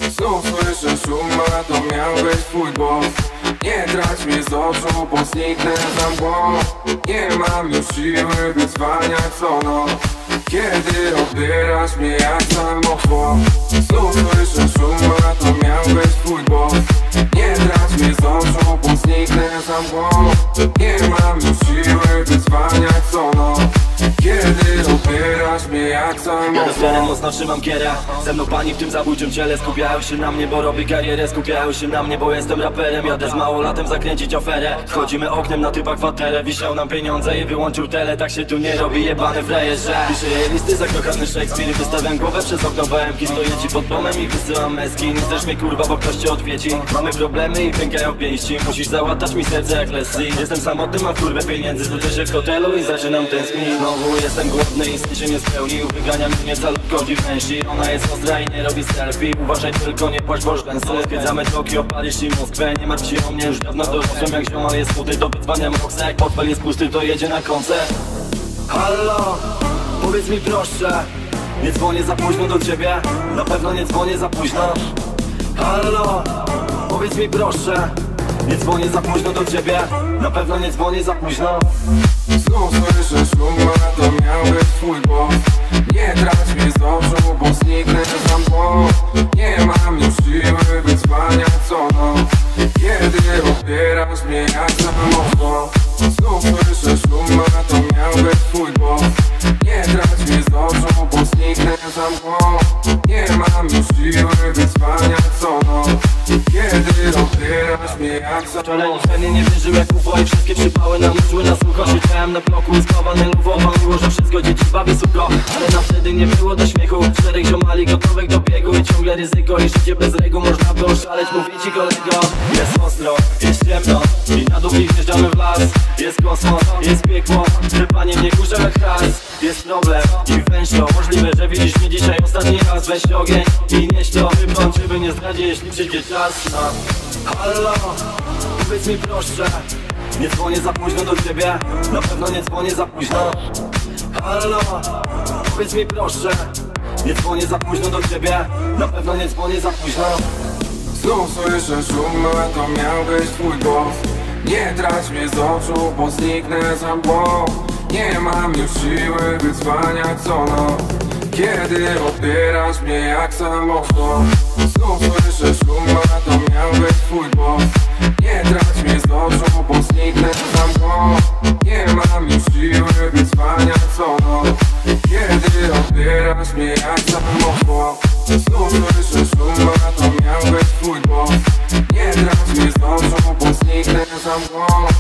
Znów słyszę szum, a to miał być twój głos. Nie trać mnie z oczu, bo zniknę za mgłą. Nie mam już siły, by zwalniać co noc, kiedy odbierasz mnie jak samochód. Znów słyszę szum, a to miał być twój głos. Nie trać mnie z oczu, bo zniknę za mgłą. Nie mam już siły, by zwalniać co noc, kiedy odbierasz mnie jak samochód. Ja rozmiarem mocno trzymam kierę. Ze mną pani w tym zabójczym ciele. Skupiają się na mnie, bo robię karierę. Skupiają się na mnie, bo jestem raperem. Jadę z małolatem zakręcić aferę. Wchodzimy oknem na typa kwaterę. Wisiał nam pieniądze i wyłączył tele. Tak się tu nie robi, jebany frajerze. Piszę jej listy, zakochany Shakespeare. Wystawiam głowę przez okno BMK. Stoję ci pod domem i wysyłam meski. Nie chcesz mnie kurwa, bo ktoś cię odwiedzi. Mamy problemy i pękają pięści. Musisz załatać mi serce jak Leslie. Jestem samotny, mam kurwę pieniędzy. Zbudzę się w hotelu i zaczynam tęsknić. Znowu jestem głodny i sen się nie spełnił. Wygania mnie calutko dziwniejsi. Ona jest ostra i nie robi selfie. Uważaj tylko, nie płacz, bo rzęsy. Odwiedzamy Tokio, Paryż i Moskwę. Nie martw się o mnie, już dawno dorosłem. Jak ziomal jest chudy, to wyzwaniam Roxę. Jak portfel jest pusty, to jedzie na koncert. Halo, powiedz mi proszę. Nie dzwonię za późno do ciebie. Na pewno nie dzwonię za późno. Halo, powiedz mi proszę. Nie dzwonię za późno do ciebie. Na pewno nie dzwonię za późno. Znów słyszę szum, a to miał być twój głos. Nie trać mnie z oczu, bo zniknę za mgłą. Nie mam już siły, by zwalniać co noc, kiedy odbierasz mnie jak samochód. Znów słyszę szum, a to miał być twój głos. Nie trać mnie z oczu, bo zniknę za mgłą. Nie mam już siły, by zwalniać co noc, kiedy odbierasz mnie jak Wczoraj samochód. nikt we mnie nie wierzył jak UFO i wszystkie przypały nam uszły na sucho. Siedziałem na bloku skowany lufo. Miło, że wszystko dzieci bawi sucho, ale nam wtedy nie było do śmiechu. Czterech ziomali gotowych do biegu i ciągle ryzyko i życie bez reguł. Można by oszaleć, mówi ci kolego. Jest ostro, jest ciemno i na dół wjeżdżamy w las. Jest kosmos, jest piekło, trepanie mnie kurza jak hajs. Jest problem i wężo. Możliwe, że widzisz mnie dzisiaj ostatni raz. Weź ogień i nieś to, wybrącz, żeby nie zdradzie, jeśli przyjdzie czas. Halo, powiedz mi proszę. Nie dzwonię za późno do ciebie. Na pewno nie dzwonię za późno. Halo, powiedz mi proszę. Nie dzwonię za późno do ciebie. Na pewno nie dzwonię za późno. Znów słyszę szum, a to miał być twój głos. Nie trać mnie z oczu, bo zniknę za mgłą. Nie mam już siły, by zwalniać co noc, kiedy odbierasz mnie jak samochód. Znów słyszę szum, a to miał być twój głos. Nie trać mnie z oczu, bo zniknę za mgłą. Nie mam już siły, by zwalniać co noc, kiedy odbierasz mnie jak samochód. Znów słyszę szum, a to miał być twój głos. Nie trać mnie z oczu, bo zniknę za mgłą.